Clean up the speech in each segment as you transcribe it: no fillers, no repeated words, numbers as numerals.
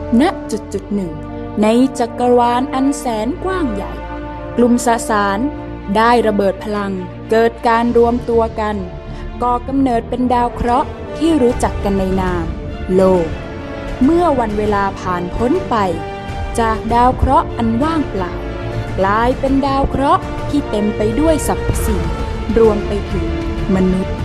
ณจุดหนึ่งในจักรวาลอันแสนกว้างใหญ่กลุ่มสสารได้ระเบิดพลังเกิดการรวมตัวกันก่อกำเนิดเป็นดาวเคราะห์ที่รู้จักกันในนามโลกเมื่อวันเวลาผ่านพ้นไปจากดาวเคราะห์อันว่างเปล่ากลายเป็นดาวเคราะห์ที่เต็มไปด้วยสรรพสิ่งรวมไปถึงมนุษย์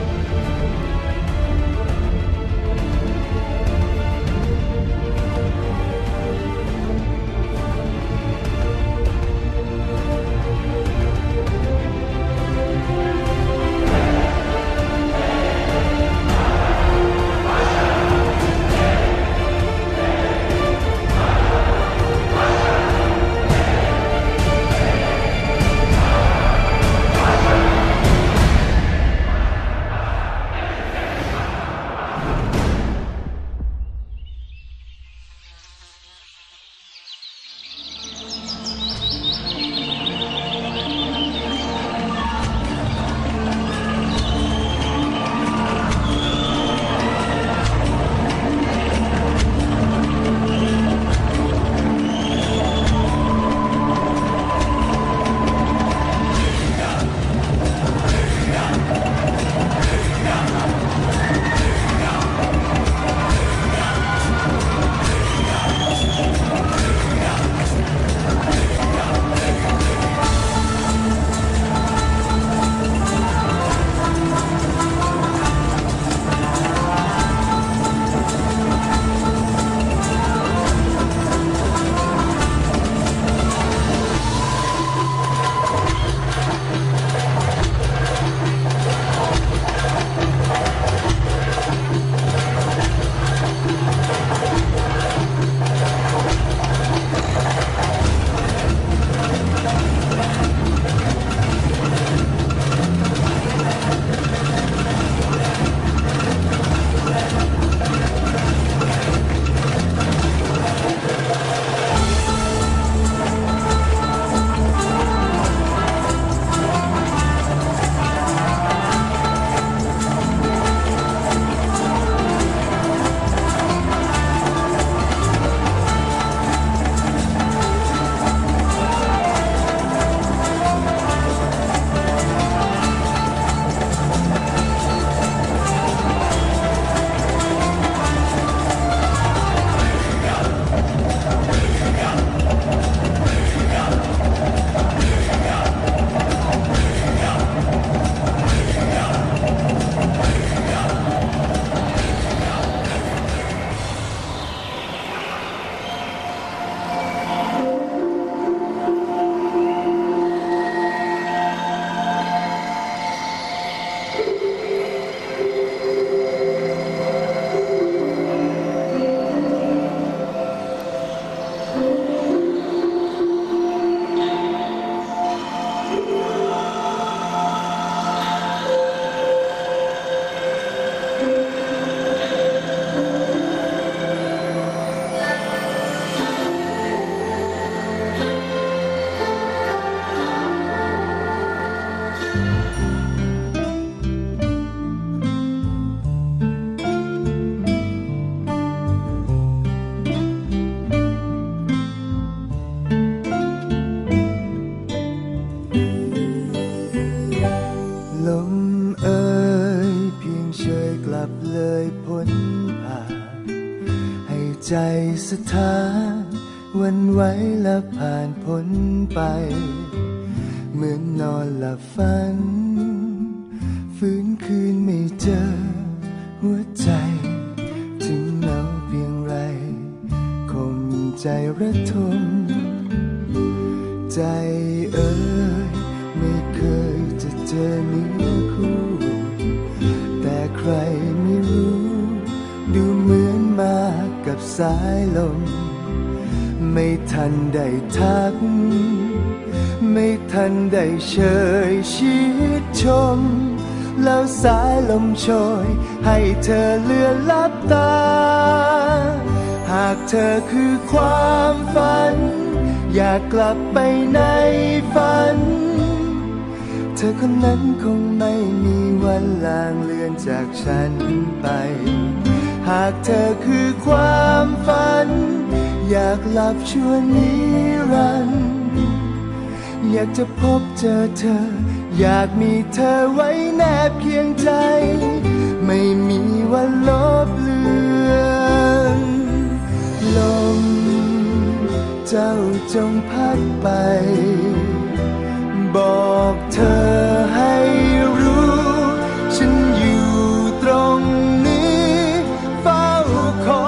ใจสถานวันไหวและผ่านพ้นไปเหมือนนอนหลับฝันฟื้นคืนไม่เจอหัวใจถึงเหงาเพียงไรคงใจระทมใจเอ่ยไม่เคยจะเจอเนื้อคู่แต่ใครไม่รู้ดูเหมือนมากับสายลมไม่ทันได้ทักไม่ทันได้เชยชิดชมแล้วสายลมโชยให้เธอเลือนลับตาหากเธอคือความฝันอยากกลับไปในฝันเธอคนนั้นคงไม่มีวันลางเลือนจากฉันไปหากเธอคือความฝันอยากหลับชั่วนิรันดร์อยากจะพบเจอเธออยากมีเธอไว้แนบเคียงใจไม่มีวันลบเลือนลมเจ้าจงพัดไปบอกเธอให้รู้ฉันอยู่ตรงนี้เฝ้าคอย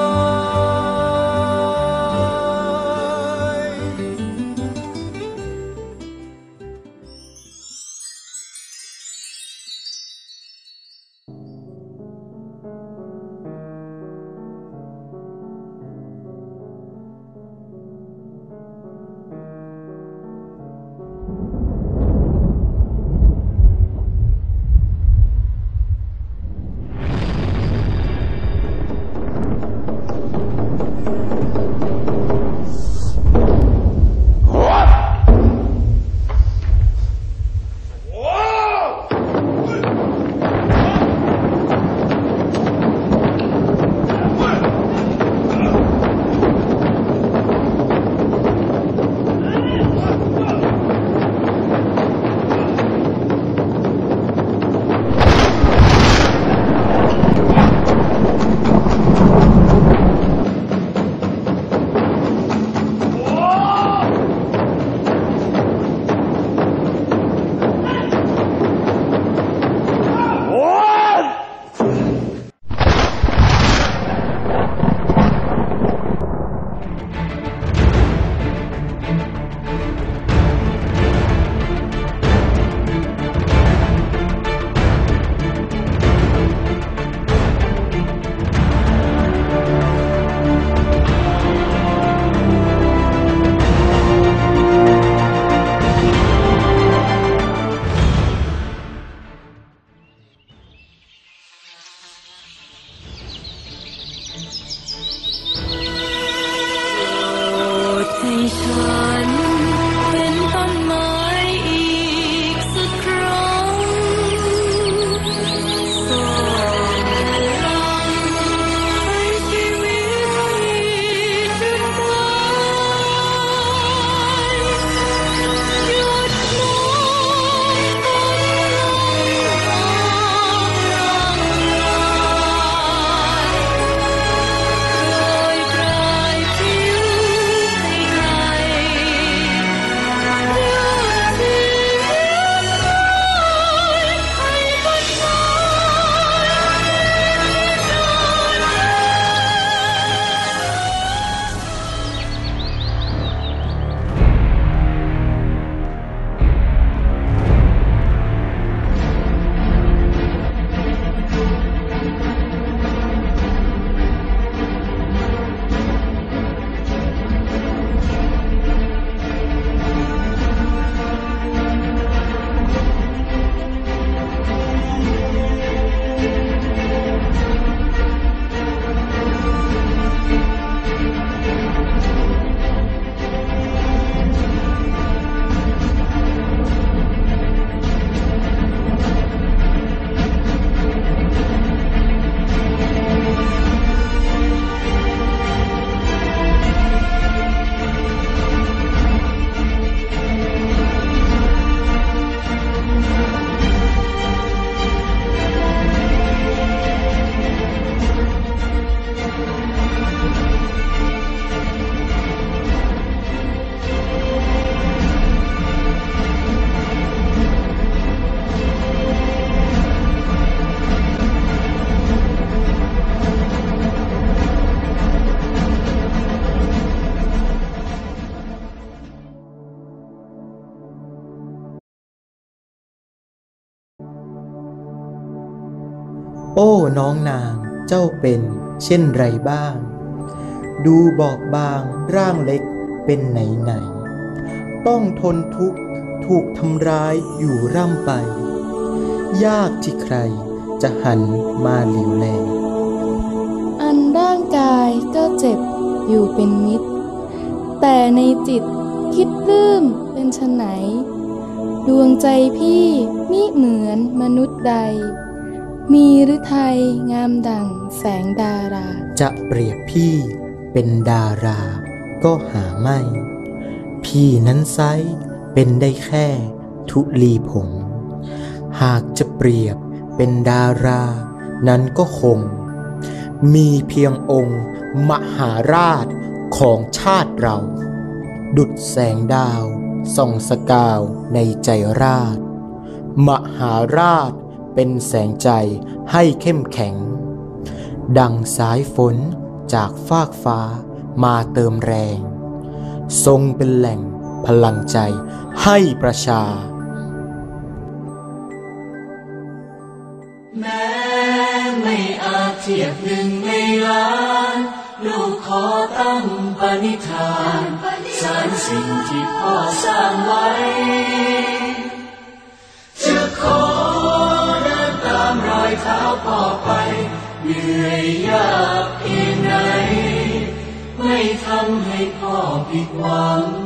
โอ้น้องนางเจ้าเป็นเช่นไรบ้างดูบอบบางร่างเล็กเป็นไหนต้องทนทุกข์ถูกทำร้ายอยู่ร่ำไปยากที่ใครจะหันมาเหลียวแลอันร่างกายก็เจ็บอยู่เป็นนิดแต่ในจิตคิดปลื้มเป็นไฉนดวงใจพี่มิเหมือนมนุษย์ใดมีฤทัยงามดั่งแสงดาราจะเปรียบพี่เป็นดาราก็หาไม่ พี่นั้นไซร้เป็นได้แค่ธุลีผงหากจะเปรียบเป็นดารานั้นก็คงมีเพียงองค์มหาราชของชาติเราดุจแสงดาวส่องสกาวในใจราชมหาราชเป็นแสงใจให้เข้มแข็งดังสายฝนจากฟากฟ้ามาเติมแรงทรงเป็นแหล่งพลังใจให้ประชาแม้ไม่อาจเทียบหนึ่งในล้านลูกขอตั้งปณิธานสานสิ่งที่พ่อสร้างไว้จะขอเดินตามรอยเท้าพ่อไปเหนื่อยยากเพียงไหนไม่ทำให้พ่อผิดหวัง